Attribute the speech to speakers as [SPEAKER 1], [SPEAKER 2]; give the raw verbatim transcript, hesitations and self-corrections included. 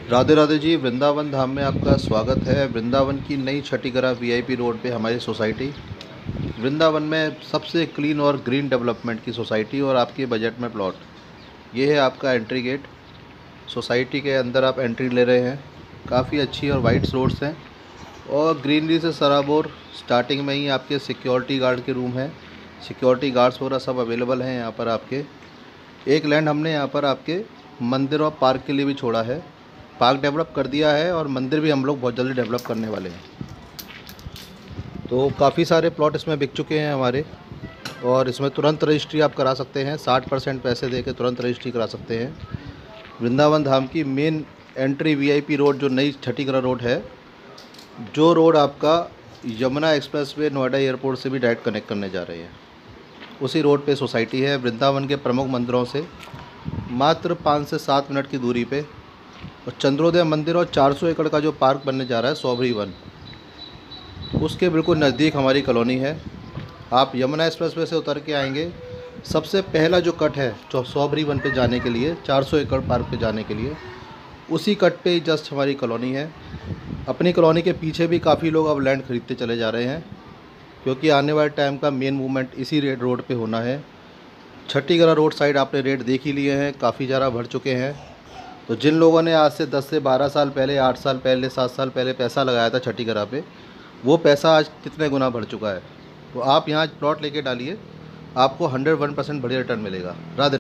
[SPEAKER 1] राधे राधे जी। वृंदावन धाम में आपका स्वागत है। वृंदावन की नई छठीगरा वीआईपी रोड पे हमारी सोसाइटी, वृंदावन में सबसे क्लीन और ग्रीन डेवलपमेंट की सोसाइटी और आपके बजट में प्लॉट। ये है आपका एंट्री गेट। सोसाइटी के अंदर आप एंट्री ले रहे हैं। काफ़ी अच्छी और वाइड रोड्स हैं और ग्रीनरी से सराबोर। स्टार्टिंग में ही आपके सिक्योरिटी गार्ड के रूम हैं, सिक्योरिटी गार्ड्स वगैरह सब अवेलेबल हैं यहाँ पर आपके। एक लैंड हमने यहाँ पर आपके मंदिर और पार्क के लिए भी छोड़ा है। पार्क डेवलप कर दिया है और मंदिर भी हम लोग बहुत जल्दी डेवलप करने वाले हैं। तो काफ़ी सारे प्लॉट इसमें बिक चुके हैं हमारे और इसमें तुरंत रजिस्ट्री आप करा सकते हैं। साठ परसेंट पैसे दे के तुरंत रजिस्ट्री करा सकते हैं। वृंदावन धाम की मेन एंट्री वीआईपी रोड जो नई छठीगरा रोड है, जो रोड आपका यमुना एक्सप्रेसवे नोएडा एयरपोर्ट से भी डायरेक्ट कनेक्ट करने जा रहे हैं, उसी रोड पे सोसाइटी है। वृंदावन के प्रमुख मंदिरों से मात्र पाँच से सात मिनट की दूरी पे और चंद्रोदय मंदिर और चार सौ एकड़ का जो पार्क बनने जा रहा है सौभरी वन, उसके बिल्कुल नज़दीक हमारी कॉलोनी है। आप यमुना एक्सप्रेसवे से उतर के आएंगे, सबसे पहला जो कट है जो सौभरी वन पे जाने के लिए, चार सौ एकड़ पार्क पे जाने के लिए, उसी कट पे ही जस्ट हमारी कॉलोनी है। अपनी कॉलोनी के पीछे भी काफ़ी लोग अब लैंड खरीदते चले जा रहे हैं, क्योंकि आने वाले टाइम का मेन मूवमेंट इसी रेड रोड पे होना है। छठीगरा रोड साइड आपने रेट देख ही लिए हैं, काफ़ी ज़्यादा बढ़ चुके हैं। तो जिन लोगों ने आज से दस से बारह साल पहले, आठ साल पहले, सात साल पहले पैसा लगाया था छठीगरा पे, वो पैसा आज कितने गुना बढ़ चुका है। तो आप यहाँ प्लॉट लेके डालिए, आपको हंड्रेड वन परसेंट बढ़िया रिटर्न मिलेगा। राधे।